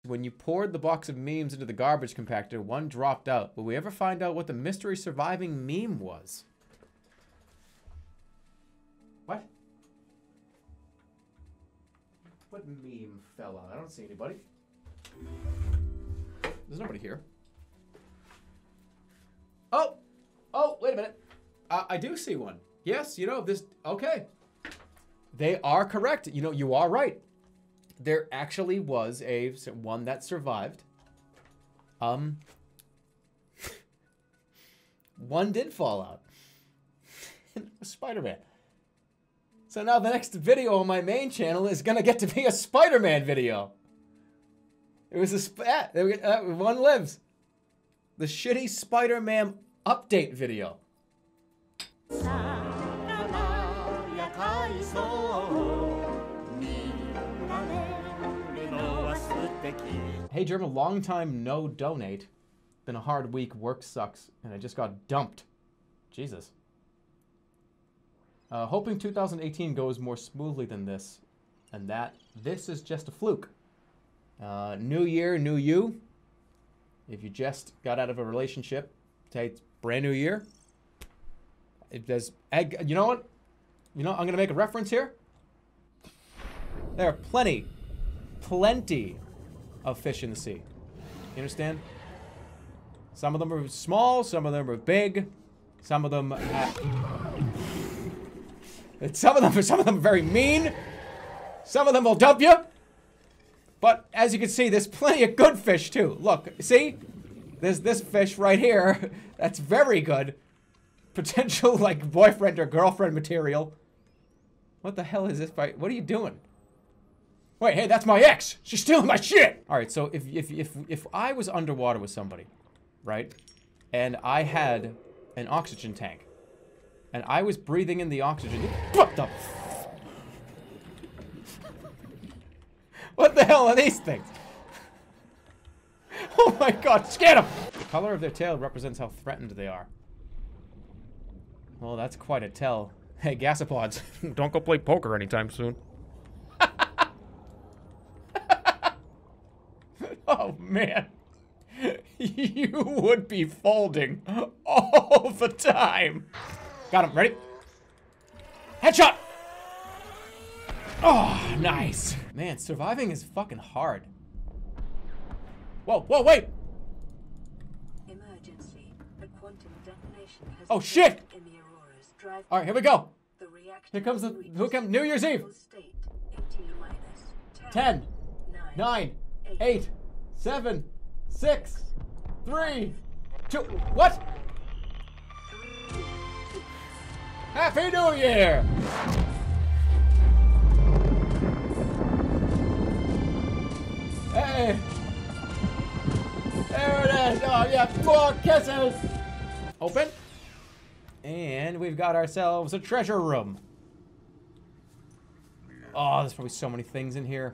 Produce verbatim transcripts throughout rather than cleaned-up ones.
When you poured the box of memes into the garbage compactor, one dropped out. Will we ever find out what the mystery surviving meme was? What? What meme fell out? I don't see anybody. There's nobody here. Oh! Oh, wait a minute. Uh, I do see one. Yes, you know, this... Okay. They are correct. You know, you are right. There actually was a one that survived. Um... one did fall out. Spider-Man. So now the next video on my main channel is gonna get to be a Spider-Man video. It was a sp ah, uh, one lives. The shitty Spider-Man update video. Hey German, long time no donate. Been a hard week, work sucks, and I just got dumped. Jesus. Uh, hoping two thousand eighteen goes more smoothly than this, and that this is just a fluke. Uh, new year, new you. If you just got out of a relationship, say it's brand new year. If there's egg, you know what? You know, I'm gonna make a reference here. There are plenty, plenty of fish in the sea. You understand? Some of them are small, some of them are big, some of them have, some of them, some of them are very mean. Some of them will dump you. But as you can see, there's plenty of good fish too. Look, see? There's this fish right here. That's very good. Potential like boyfriend or girlfriend material. What the hell is this fight? What are you doing? Wait, hey, that's my ex. She's stealing my shit. All right, so if if if if I was underwater with somebody, right, and I had an oxygen tank, and I was breathing in the oxygen, what the? What the hell are these things? Oh my god, scan them! The color of their tail represents how threatened they are. Well, that's quite a tell. Hey, gasopods, don't go play poker anytime soon. Oh man. You would be folding all the time. Got him, ready? Headshot! Oh, nice. Man, surviving is fucking hard. Whoa, whoa, wait! Emergency. A quantum detonation has oh shit! In the Aurora's drive. All right, here we go. The reactor here comes the who comes New Year's Eve. State into minus ten, nine, nine, eight, eight, seven, six, three, two. What? three, Happy New Year! Hey! There it is! Oh yeah, four kisses! Open. And we've got ourselves a treasure room. Oh, there's probably so many things in here.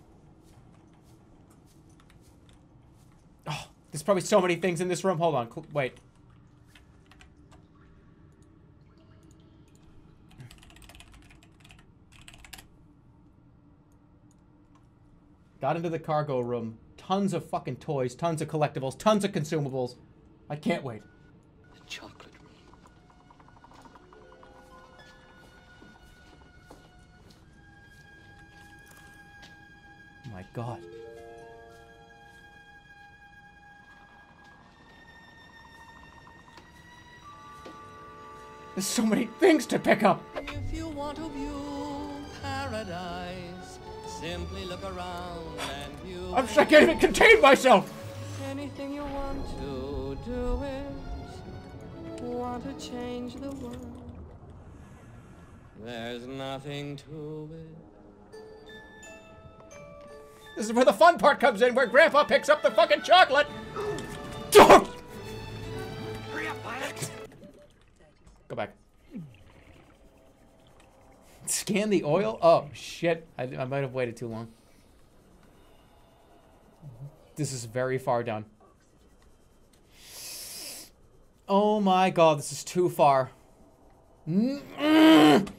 Oh, there's probably so many things in this room. Hold on, wait. Got into the cargo room. Tons of fucking toys, tons of collectibles, tons of consumables. I can't wait. The chocolate room. Oh my god. There's so many things to pick up. If you want to view paradise, simply look around and you. I'm just, I can't even contain myself. Anything you want to do is want to change the world. There's nothing to it. This is where the fun part comes in, where Grandpa picks up the fucking chocolate. Hurry up, Violet. Go back. Scan the oil? Oh, shit. I, I might have waited too long. This is very far down. Oh my god, this is too far. Mm-mm.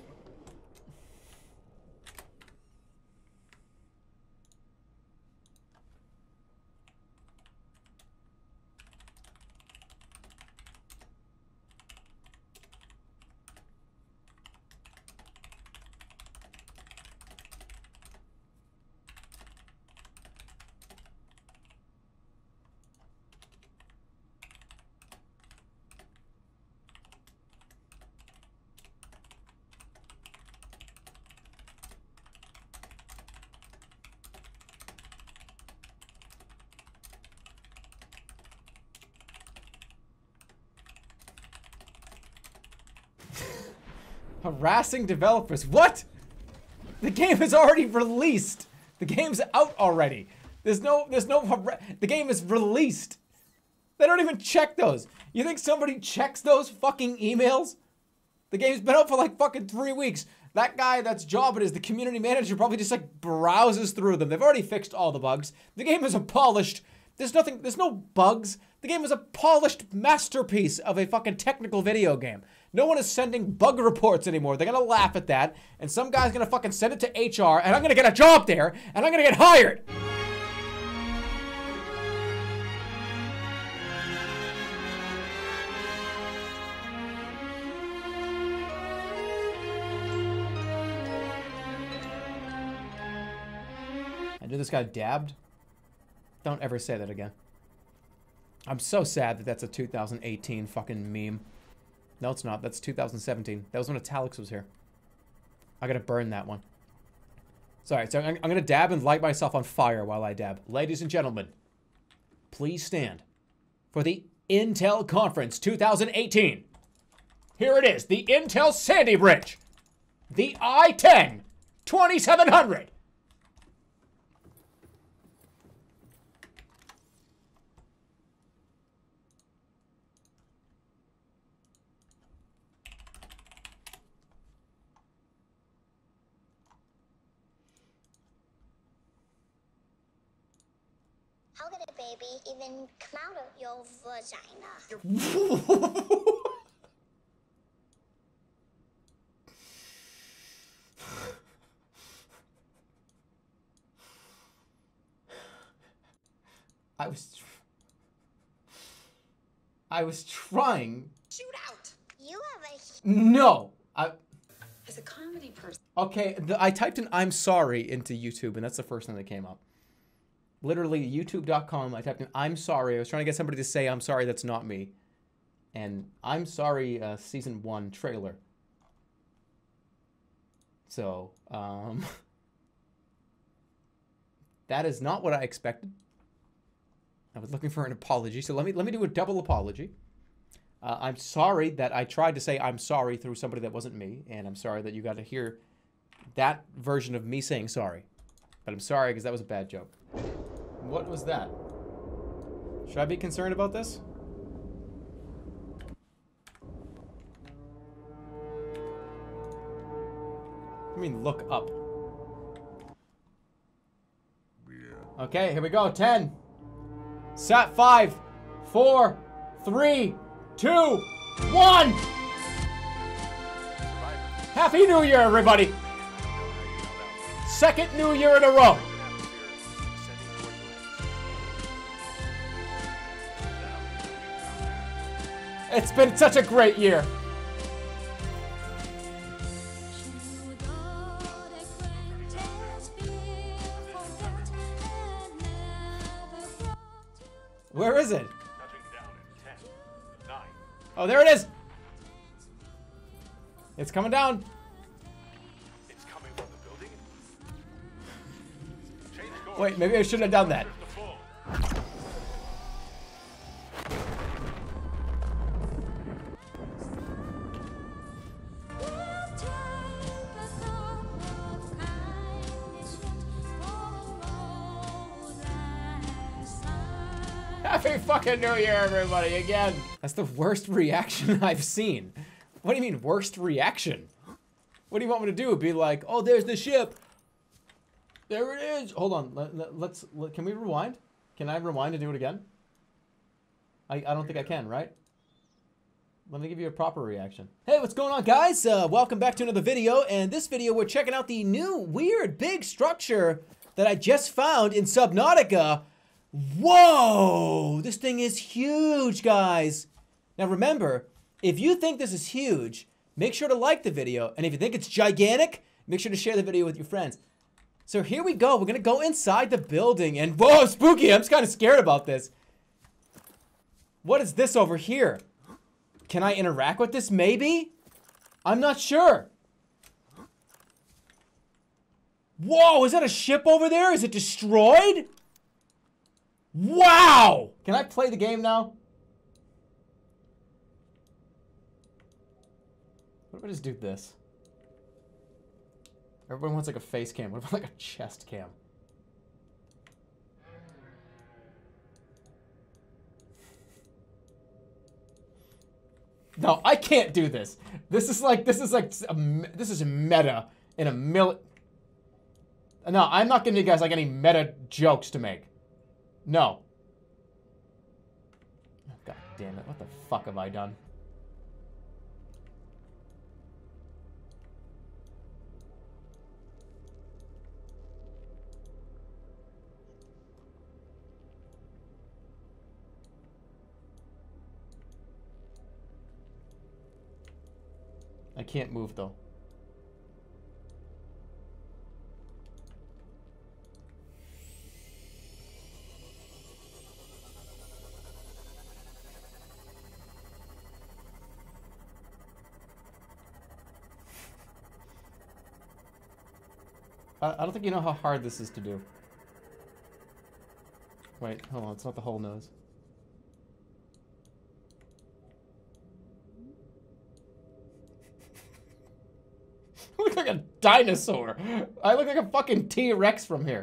Harassing developers. What? The game is already released. The game's out already. There's no, there's no, the game is released. They don't even check those. You think somebody checks those fucking emails? The game's been out for like fucking three weeks. That guy that's job it is the community manager probably just like browses through them. They've already fixed all the bugs. The game is a polished, there's nothing, there's no bugs. The game is a polished masterpiece of a fucking technical video game. No one is sending bug reports anymore. They're gonna laugh at that, and some guy's gonna fucking send it to H R, and I'm gonna get a job there, and I'm gonna get hired. I knew this guy dabbed. Don't ever say that again. I'm so sad that that's a two thousand eighteen fucking meme. No, it's not. That's two thousand seventeen. That was when Italics was here. I gotta burn that one. Sorry, so I'm, I'm gonna dab and light myself on fire while I dab. Ladies and gentlemen, please stand for the Intel Conference two thousand eighteen. Here it is, the Intel Sandy Bridge. The i ten twenty-seven hundred. How could a baby even come out of your vagina? I was... Tr I was trying... Shoot out! You have a... No! I... As a comedy person. Okay, the, I typed in I'm sorry into YouTube, and that's the first thing that came up. Literally, YouTube dot com, I typed in I'm sorry. I was trying to get somebody to say I'm sorry that's not me. And I'm sorry, uh, season one trailer. So, um... that is not what I expected. I was looking for an apology, so let me let me do a double apology. Uh, I'm sorry that I tried to say I'm sorry through somebody that wasn't me, and I'm sorry that you got to hear that version of me saying sorry. But I'm sorry because that was a bad joke. What was that? Should I be concerned about this? I mean, look up. Okay, here we go. Ten. Sat five, four, three, two, one. Happy New Year, everybody. Second New Year in a row. It's been such a great year. Where is it? Oh, there it is. It's coming down. It's coming from the building. Change course. Wait, maybe I shouldn't have done that. Happy fucking New Year, everybody, again. That's the worst reaction I've seen. What do you mean, worst reaction? What do you want me to do? Be like, oh, there's the ship. There it is. Hold on, let, let, let's, let, can we rewind? Can I rewind and do it again? I, I don't think I can, right? Let me give you a proper reaction. Hey, what's going on, guys? Uh, welcome back to another video. And this video, we're checking out the new weird big structure that I just found in Subnautica. Whoa! This thing is huge, guys. Now remember, if you think this is huge, make sure to like the video. And if you think it's gigantic, make sure to share the video with your friends. So here we go. We're going to go inside the building. And whoa, spooky. I'm kind of scared about this. What is this over here? Can I interact with this maybe? I'm not sure. Whoa, is that a ship over there? Is it destroyed? Wow! Can I play the game now? What if I just do this? Everyone wants like a face cam. What about like a chest cam? No, I can't do this. This is like, this is like, a, this is meta in a mil... No, I'm not giving you guys like any meta jokes to make. No. God damn it, what the fuck have I done? I can't move though. I, I don't think you know how hard this is to do. Wait, hold on, it's not the whole nose. I look like a dinosaur. I look like a fucking T-Rex from here.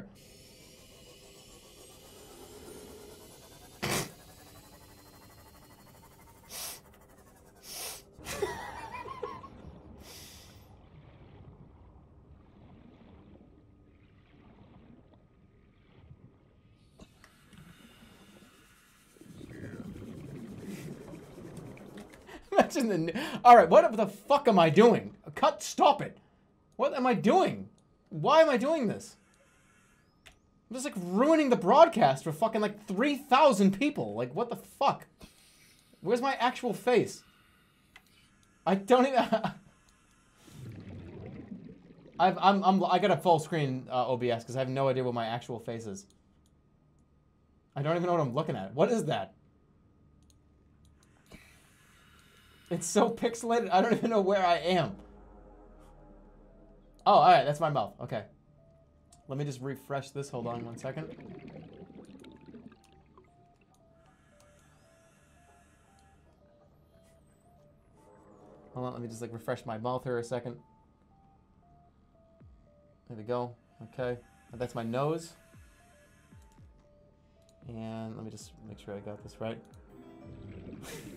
Imagine the... Alright, what the fuck am I doing? Cut, stop it. What am I doing? Why am I doing this? I'm just like ruining the broadcast for fucking like three thousand people. Like, what the fuck? Where's my actual face? I don't even... I've, I'm, I'm, I got a full screen uh, O B S because I have no idea what my actual face is. I don't even know what I'm looking at. What is that? It's so pixelated, I don't even know where I am. Oh, alright, that's my mouth. Okay. Let me just refresh this. Hold on one second. Hold on, let me just like refresh my mouth here a second. There we go. Okay. That's my nose. And let me just make sure I got this right.